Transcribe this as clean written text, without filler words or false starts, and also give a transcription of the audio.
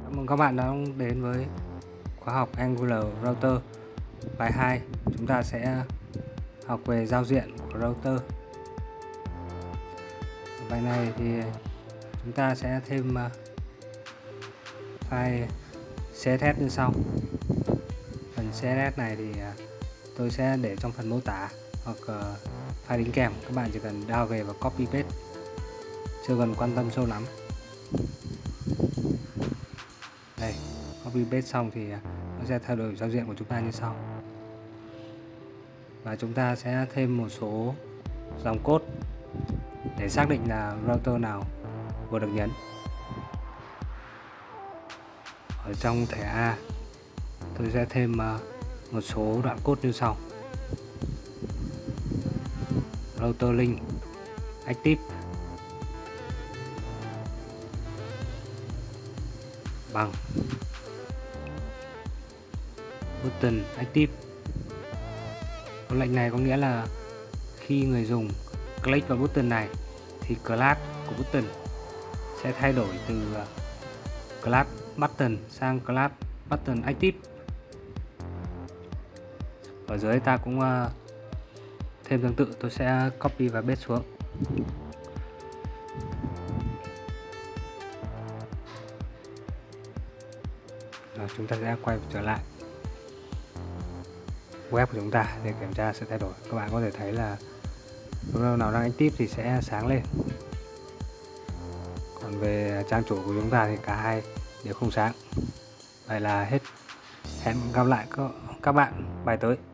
Chào mừng các bạn đã đến với khóa học Angular Router. Bài 2 chúng ta sẽ học về giao diện của router. Bài này thì chúng ta sẽ thêm file CSS như sau. Phần CSS này thì tôi sẽ để trong phần mô tả hoặc file đính kèm. Các bạn chỉ cần download về và copy paste, chưa cần quan tâm sâu lắm. Đây, copy paste xong thì nó sẽ thay đổi giao diện của chúng ta như sau. Và chúng ta sẽ thêm một số dòng code để xác định là router nào vừa được nhấn. Ở trong thẻ A, tôi sẽ thêm một số đoạn code như sau. Router link active bằng button active. Lệnh này có nghĩa là khi người dùng click vào button này thì class của button sẽ thay đổi từ class button sang class button active. Ở dưới ta cũng thêm tương tự, tôi sẽ copy và paste xuống. Rồi, chúng ta sẽ quay trở lại web của chúng ta để kiểm tra sự thay đổi. Các bạn có thể thấy là lúc nào đang active thì sẽ sáng lên, còn về trang chủ của chúng ta thì cả hai đều không sáng. Vậy là hết. Hẹn gặp lại các bạn bài tới.